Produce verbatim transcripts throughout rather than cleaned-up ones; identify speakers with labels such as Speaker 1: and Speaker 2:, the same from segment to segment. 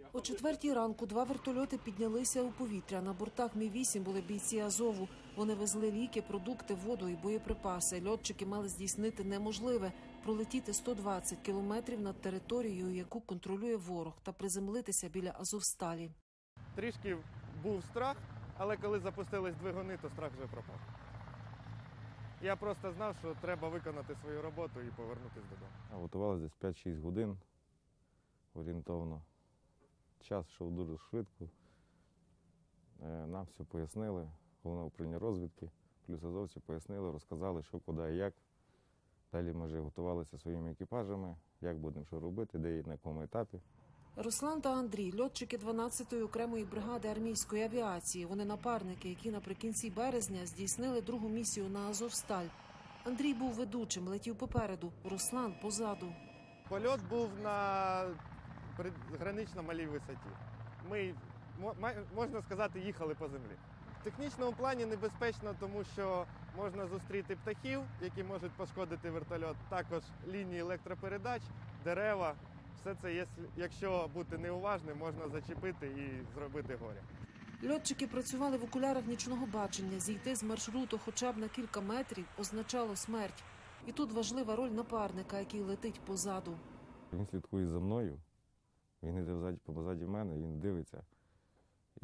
Speaker 1: О четвертій ранку два вертольоти піднялися у повітря. На бортах Мі вісім були бійці Азову. Вони везли ліки, продукти, воду і боєприпаси. Льотчики мали здійснити неможливе – пролетіти сто двадцять кілометрів над територією, яку контролює ворог, та приземлитися біля Азовсталі.
Speaker 2: Трішки був страх, але коли запустились двигуни, то страх вже пропав. Я просто знав, що треба виконати свою роботу і повернутися додому.
Speaker 3: Готувалися десь п'ять-шість годин орієнтовно. Час йшов дуже швидко. Нам все пояснили, головне управління розвідки, плюс азовці пояснили, розказали, що, куди і як. Далі ми вже готувалися своїми екіпажами, як будемо що робити, де і на якому етапі.
Speaker 1: Руслан та Андрій – льотчики дванадцятої окремої бригади армійської авіації. Вони напарники, які наприкінці березня здійснили другу місію на Азовсталь. Андрій був ведучим, летів попереду, Руслан – позаду.
Speaker 2: Польот був на гранично малій висоті. Ми, можна сказати, їхали по землі. В технічному плані небезпечно, тому що можна зустріти птахів, які можуть пошкодити вертольот, також лінії електропередач, дерева. Все це, якщо бути неуважним, можна зачепити і зробити горе.
Speaker 1: Льотчики працювали в окулярах нічного бачення. Зійти з маршруту хоча б на кілька метрів означало смерть. І тут важлива роль напарника, який летить позаду.
Speaker 3: Він слідкує за мною, він йде позаді мене, він дивиться, і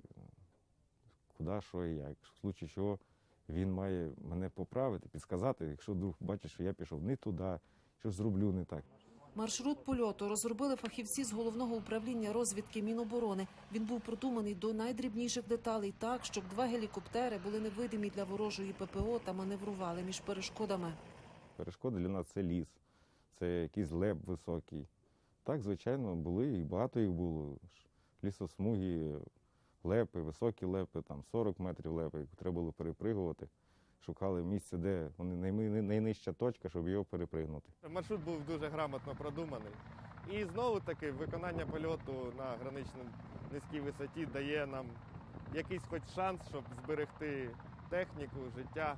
Speaker 3: куди, що і як. В случаї чого він має мене поправити, підказати, якщо вдруг бачить, що я пішов не туди, щось зроблю не так.
Speaker 1: Маршрут польоту розробили фахівці з Головного управління розвідки Міноборони. Він був продуманий до найдрібніших деталей так, щоб два гелікоптери були невидимі для ворожої ППО та маневрували між перешкодами.
Speaker 3: Перешкоди для нас – це ліс, це якийсь леп високий. Так, звичайно, були, і багато їх було. Лісосмуги, лепи, високі лепи, там сорок метрів лепи, які треба було перепригувати. Шукали місце, де вони найнижча точка, щоб його перепригнути.
Speaker 2: Маршрут був дуже грамотно продуманий. І знову-таки виконання польоту на гранично низькій висоті дає нам якийсь хоч шанс, щоб зберегти техніку, життя.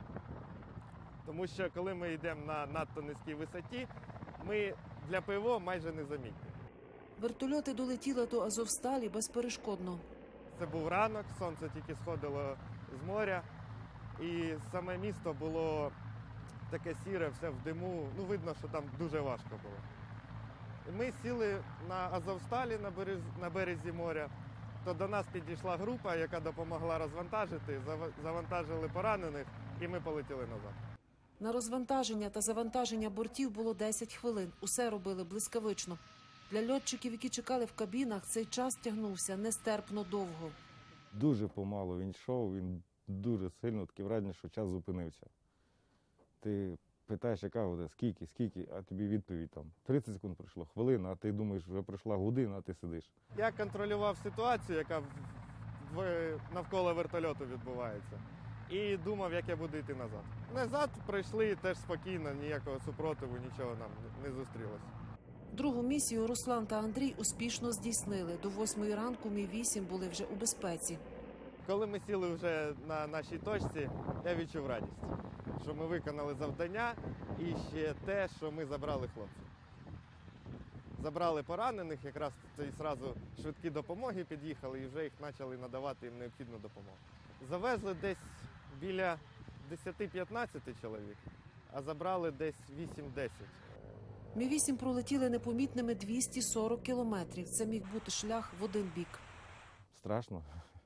Speaker 2: Тому що коли ми йдемо на надто низькій висоті, ми для ПВО майже незамітні.
Speaker 1: Вертольоти долетіли до Азовсталі безперешкодно.
Speaker 2: Це був ранок, сонце тільки сходило з моря. І саме місто було таке сіре, все в диму, ну видно, що там дуже важко було. Ми сіли на Азовсталі, на березі, на березі моря, то до нас підійшла група, яка допомогла розвантажити, завантажили поранених і ми полетіли назад.
Speaker 1: На розвантаження та завантаження бортів було десять хвилин, усе робили блискавично. Для льотчиків, які чекали в кабінах, цей час тягнувся нестерпно довго.
Speaker 3: Дуже помало він йшов, він дуже сильно, таке враження, що час зупинився. Ти питаєш, яка вода, скільки, скільки, а тобі відповідь там тридцять секунд пройшло, хвилина, а ти думаєш, вже пройшла година, а ти сидиш.
Speaker 2: Я контролював ситуацію, яка в, навколо вертольоту відбувається, і думав, як я буду йти назад. Назад пройшли теж спокійно, ніякого супротиву, нічого нам не зустрілося.
Speaker 1: Другу місію Руслан та Андрій успішно здійснили. До восьмої ранку Мі вісім були вже у безпеці.
Speaker 2: Коли ми сіли вже на нашій точці, я відчув радість, що ми виконали завдання і ще те, що ми забрали хлопців. Забрали поранених, якраз і одразу швидкі допомоги під'їхали і вже їх почали надавати їм необхідну допомогу. Завезли десь біля десять-п'ятнадцять чоловік, а забрали десь вісім-десять.
Speaker 1: Мі вісім пролетіли непомітними двісті сорок кілометрів. Це міг бути шлях в один бік.
Speaker 3: Страшно.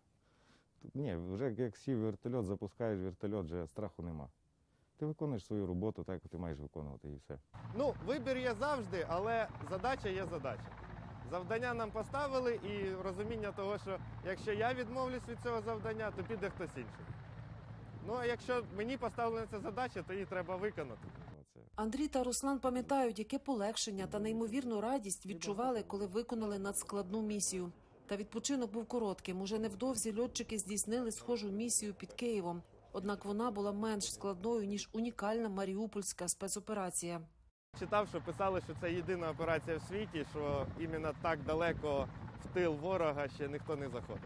Speaker 3: Ні, вже як сів вертольот, запускаєш вертольот, вже страху нема. Ти виконуєш свою роботу так, як ти маєш виконувати, і все.
Speaker 2: Ну, вибір є завжди, але задача є задача. Завдання нам поставили і розуміння того, що якщо я відмовлюсь від цього завдання, то піде хтось інший. Ну, а якщо мені поставлена ця задача, то її треба виконати.
Speaker 1: Андрій та Руслан пам'ятають, яке полегшення та неймовірну радість відчували, коли виконали надскладну місію. Та відпочинок був коротким. Уже невдовзі льотчики здійснили схожу місію під Києвом. Однак вона була менш складною, ніж унікальна маріупольська спецоперація.
Speaker 2: Читав, що писали, що це єдина операція в світі, що іменно так далеко в тил ворога ще ніхто не заходив.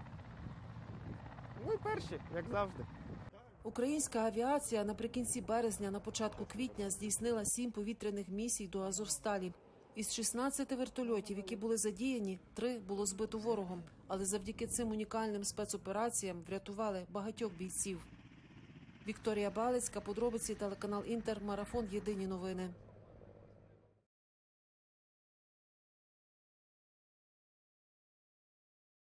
Speaker 2: Ну і перші, як завжди.
Speaker 1: Українська авіація наприкінці березня, на початку квітня здійснила сім повітряних місій до Азовсталі. Із шістнадцяти вертольотів, які були задіяні, три було збито ворогом. Але завдяки цим унікальним спецопераціям врятували багатьох бійців. Вікторія Балицька, подробиці, телеканал Інтер, Марафон, Єдині новини.